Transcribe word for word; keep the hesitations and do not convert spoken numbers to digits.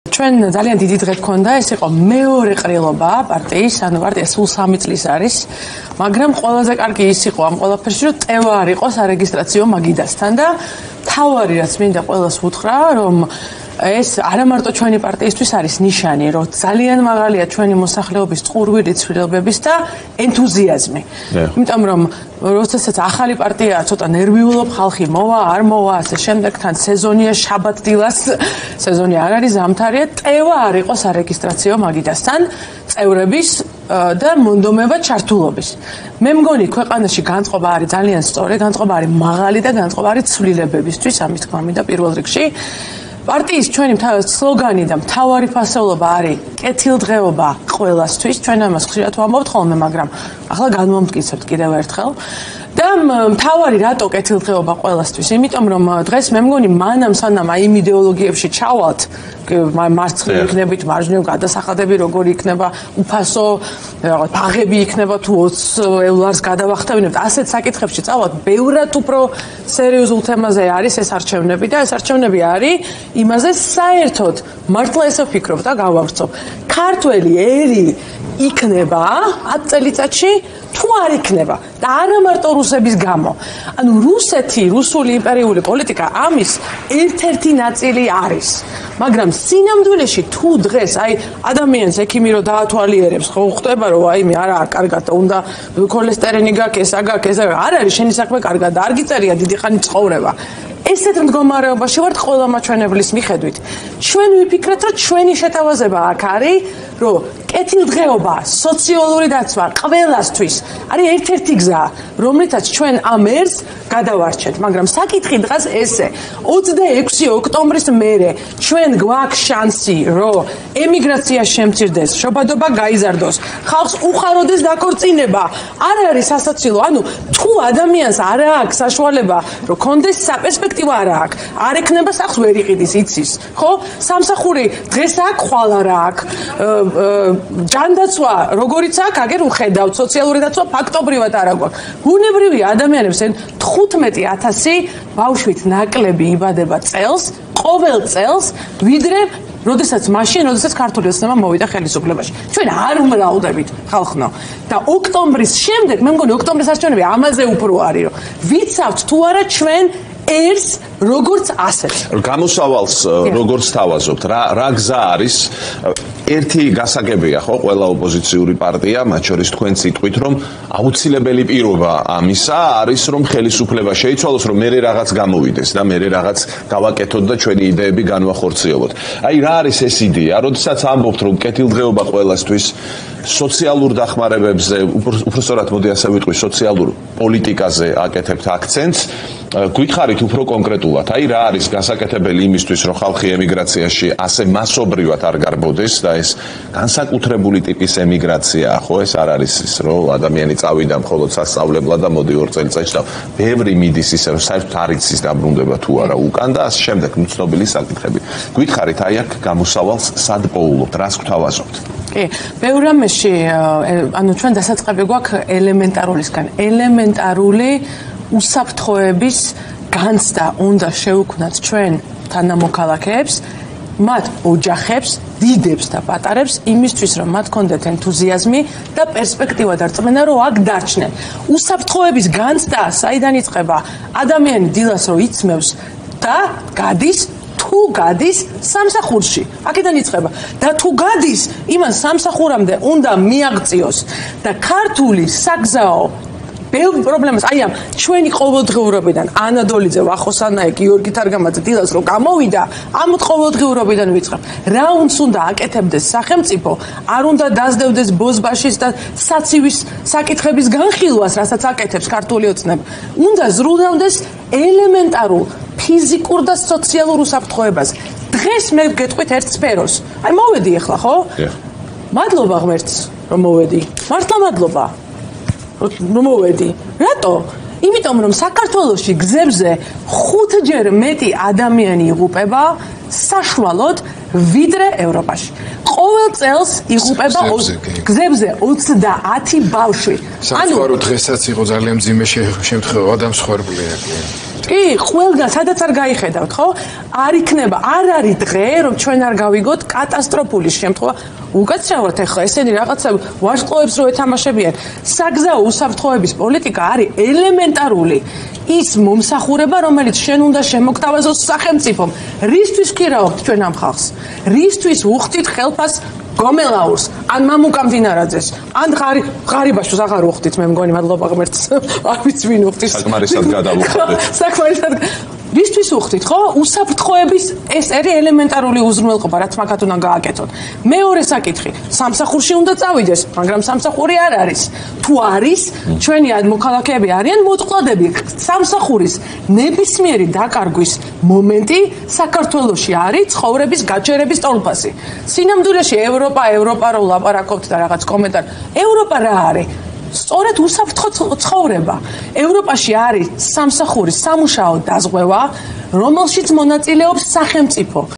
ჩვენ ძალიან დიდი დღე გქონდა, ეს იყო მეორე ყრილობა პარტიის, ანუ პარტია სულ სამი წლის არის, მაგრამ ყველაზე კარგი ის იყო ამ ყველაფერში, რომ წევა არ იყო სარეგისტრაციო მაგიდასთან და თავარი რაც მინდა ყველას უთხრა, რომ ეს არა მარტო ჩვენი პარტიისთვის არის ნიშანი, რომ ძალიან მაღალია ჩვენი მოსახლეობის წყურვილი ცვლილებების და ენთუზიაზმი. იმიტომ რომ როდესაც ახალი პარტია ცოტა ნერვიულობ ხალხი მოვა, არ მოვა, ასე შემდეგ თან სეზონია შაბათ-დილას, სეზონი არ არის ზამთარია, წევა არ იყო სარეგისტრაციო მაგიდასთან წევრების და მონდომება ჩართულობის. მე მგონი ქვეყანაში განწყობა არის ძალიან სწორი, განწყობა არის მაღალი და განწყობა არის ცვლილებებისთვის, ამის თქმა მინდა პირველ რიგში. პარტიის ჩვენი სლოგანი და მთავარი ფასეულობა არის კეთილდღეობა ყველასთვის. ჩვენ ამას ხშირად ვამბობთ ხოლმე, მაგრამ ახლა განვამტკიცებთ კიდევ ერთხელ. და მთავარი რატო კეთილდღეობა ყველასთვის? იმიტომ რომ დღეს მე მგონი მანამ სანამ აი იმ იდეოლოგიებში ჩავალთ, მარცხნივ იქნებით, მარჯვნივ გადასახადები როგორი იქნება, უფასო რაღაც ბაღები იქნება თუ ოცს ევროს გადავახტევინებთ, ასეთ საკითხებში წავალთ, ბევრად უფრო სერიოზულ თემაზე არის ეს არჩევნები და ეს არჩევნები არის იმაზე საერთოდ მართლა ესე ვფიქრობ და გავავრცობ. ქართველი ერი იქნება ათ წელიწადში თუ არ იქნება და არა მარტო რუსების გამო. ანუ რუსეთი, რუსული იმპერიული პოლიტიკა ამის ერთ-ერთი ნაწილი არის. მაგრამ სინამდვილეში თუ დღეს აი ადამიანს ექიმი რო დაათვალიერებს, ხო ხდება რომ აი მე არა კარგად და უნდა ქოლესტერინი გაქვს, ეს აგაქვს, ეს არ არის შენი საქმე კარგად და არ გიწერია დიდი ხანი ცხოვრება. ესეთ მდგომარეობაში ვართ ყველა მაჩვენებლის მიხედვით. ჩვენ ვიფიქრეთ, რომ ჩვენი შეთავაზება აქ არის, რომ კეთილდღეობა, სოციალური დაცვა ყველასთვის არის ერთ-ერთი გზა, რომლითაც ჩვენ ამ ერს გადავარჩენთ, მაგრამ საკითხი დღეს ესე. ოცდაექვსი ოქტომბრის მერე ჩვენ გვაქვს შანსი, რომ ემიგრაცია შემცირდეს, შობადობა გაიზარდოს, ხალხს უხაროდეს დაქორწინება. არ არის სასაცილო, ანუ თუ ადამიანს არ აქვს საშუალება, რომ კონდეს საპერსპექტივო არ აქვს, არ ექნება სახლს ვერ იყიდის, იცის, ხო? სამსახური დღეს აქვს, ხვალ არა აქვს. ჯანდაცვა როგორიც აქვს, აგერ უხედავთ, სოციალური დაცვა ფაქტობრივად არ აქვს. ბუნებრივია ადამიანებს თხუთმეტი ათასი ბავშვით ნაკლები იბადება წელს, ყოველ წელს, ვიდრე როდესაც მაშინ, როდესაც ქართული ოცნება მოვიდა ხელისუფლებაში. ჩვენ არ უმრავლდებით ხალხნო. და ოქტომბრის შემდეგ, მე მგონი ოქტომბრის არჩევნები ამაზე უფრო არის, რომ ვიცავთ თუ არა ჩვენ ერს როგორც ასეთ. გამოსავალს როგორც თავაზობთ, რა რა გზა არის? ერთი გასაგებია, ხო, ყველა ოპოზიციური პარტია, მათ შორის თქვენ სიტყვით, რომ აუცილებელი პირობა ამისა არის, რომ ხელისუფლება შეიცვალოს, რომ მერე რაღაც გამოვიდეს და მერე რაღაც გავაკეთოთ და ჩვენი იდეები განვახორციელოთ. აი, რა არის ეს იდეა? როდესაც ამბობთ, რომ კეთილდღეობა ყველასთვის, სოციალურ დახმარებებზე, უფრო სწორად მოდი ასე ვიტყვი, სოციალურ პოლიტიკაზე აკეთებთ აქცენტს, გვითხარით უფრო კონკრეტულად, აი რა არის გასაკეთებელი იმისთვის, რომ ხალხი ემიგრაციაში ასე მასობრივად არ გარბოდეს და ეს განსაკუთრებული ტიპის ემიგრაცია, ხო, ეს არ არის ის, რომ ადამიანი წავიდა მხოლოდ სასწავლებლად და მოდი ორ წელიწადში და ბევრი მიდის ისე, რომ საერთოდ არ იცის დაბრუნდება თუ არა უკან და ასე შემდეგ, ნუ ცნობილი საკითხები. გვითხარით, აი აქ გამოსავალს სად პოულობთ, რას გვთავაზობთ? კი, ბევრ რამეში, ანუ ჩვენ დასაწყები გვაქვს ელემენტარულისგან, ელემენტარული უსაფრთხოების განცდა უნდა შევქმნათ ჩვენ თანამოქალაქეებს, მათ ოჯახებს, დიდებს და პატარებს იმისთვის, რომ მათ კონდეთ ენთუზიაზმი და პერსპექტივა და რწმენა, რომ აქ დარჩნენ. უსაფრთხოების განცდა საიდან იწყება? ადამიანი დილას რო იცმევს და გადის თუ გადის სამსახურში. აქედან იწყება. და თუ გადის, იმან სამსახურამდე უნდა მიაღწიოს და ქართული საგზაო ბევრ პრობლემას, აი ამ ჩვენი ყოველდღიურობიდან ანა დოლიძე, ვახოსანაე, გიორგი თარგამაძე დილას რო გამოვიდა, ამ ყოველდღიურობიდან ვიწყებ. რა უნდა უნდა აკეთებდეს სახელმწიფო, არ უნდა დაძდევდეს ბოზბაშის და საცივის საკითხების განხილვას, რასაც აკეთებს ქართული ოცნება. უნდა ზრუნავდეს ელემენტარულ ფიზიკურ და სოციალურ უსაფრთხოებას. დღეს მე გეტყვით ერთ სფეროს. აი მოვედი ახლა, ხო? მადლობა ღმერთს, რომ მოვედი. მართლა მადლობა. რომ მოვედი. რატო? იმიტომ რომ საქართველოში გზებზე ხუთჯერ მეტი ადამიანი იღუპება საშუალოდ ვიდრე ევროპაში. ყოველ წელს იღუპება გზებზე ოცდაათი ბავშვი. ანუ დღესაც იყო ძალიან მძიმე შემთხვევა და მსხვერპლია. კი, ყველგან სადაც არ გაიხედავთ, ხო? არ იქნება, არ არის დღე, რომ ჩვენ არ გავიგოთ კატასტროფული შემთხვევა. უკაცრავად ახლა ესენი რაღაცა ვარსკვლავებს რო ეთამაშებიან. საგზაო უსაფრთხოების პოლიტიკა არის ელემენტარული ის მომსახურება, რომელიც შენ უნდა შემოგთავაზოს სახელმწიფომ. რისთვის ვქირავთ ჩვენ ამ ხალხს? რისთვის უხდით ხელფას გომელაურს, ან მამუკა მდინარაძეს, ან ღარი ღარიბაშვილს აღარ უხდით, მე მგონი, მადლობა ღმერთს. არ ვიცი ვინ უხდის. საკმარისად გადავუხდით. საკმარისად რისთვის უხდით, ხო? უსაფრთხოების ეს არის ელემენტარული უზრუნველყოფა, რაც მაგათ უნდა გააკეთონ. მეორე საკითხი, სამსახურში უნდა წავიდეს, მაგრამ სამსახური არ არის. თუ არის, ჩვენი მოქალაქეები არიან მოწყვლადები. სამსახურის ნებისმიერი დაკარგვის მომენტი საქართველოში არის ცხოვრების გაჩერების ტოლფასი. სინამდვილეში ევროპა, ევროპა რო ლაპარაკობთ და რაღაც კომენტარ, ევროპა რა არის? სწორედ უსაფრთხო ცხოვრება. ევროპაში არის სამსახურის სამუშაო დაზღვევა, რომელშიც მონაწილეობს სახელმწიფო.